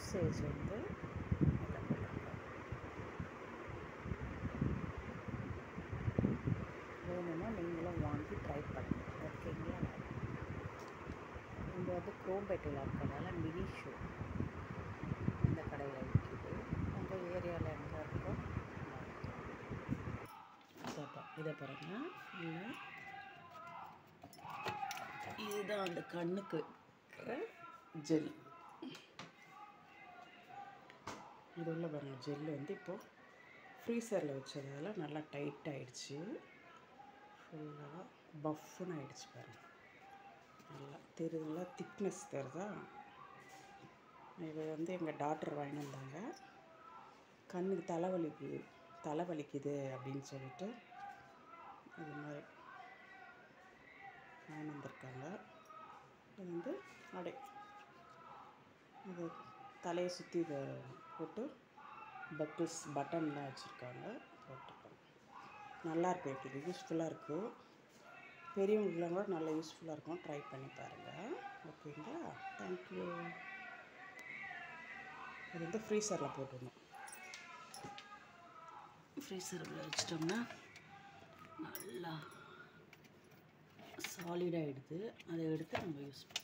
Size வந்து இதில் போட்டுருக்கோம். வேணும்னா நீங்களும் வாங்கி ட்ரை பண்ணுங்கள். ஓகேங்களா? இங்கே வந்து குரோம்பேட்டையில் இருக்கிறதால மினி ஷூ இந்த கடையில் விற்கிது. உங்கள் ஏரியாவில் எங்கே இருக்கோ இதை பாருங்கள். இல்லை, இதுதான் அந்த கண்ணுக்கு இருக்கிற ஜெல். இது உள்ள பாருங்கள், ஜெல் வந்து இப்போது ஃப்ரீசரில் வச்சதால நல்லா டைட் ஆகிடுச்சு. ஃபுல்லாக பஃப்னு ஆகிடுச்சு பாருங்கள். நல்லா தெரியுதுங்களா? திக்னஸ் தெரியுதா? இது வந்து எங்கள் டாக்டர் வாங்கிட்டு வந்தாங்க. கண்ணுக்கு தலைவலிக்குது அப்படின்னு சொல்லிட்டு இது மாதிரி வாங்கிட்டு வந்திருக்காங்க. இது வந்து இது தலையை சுற்றி இதை போட்டு பட்டன்லாம் வச்சுருக்காங்க, போட்டிருக்காங்க. நல்லாயிருக்கும். இது யூஸ்ஃபுல்லாக இருக்குது. பெரியவங்களுக்குலாம் கூட நல்லா யூஸ்ஃபுல்லாக இருக்கும். ட்ரை பண்ணி பாருங்கள். ஓகேங்களா? தேங்க்யூ. இது வந்து ஃப்ரீசரில் போட்டுடணும். ஃப்ரீசரில் வச்சிட்டோம்னா நல்லா சாலிடாகிடுது. அதை எடுத்து நம்ம யூஸ் பண்ணலாம்.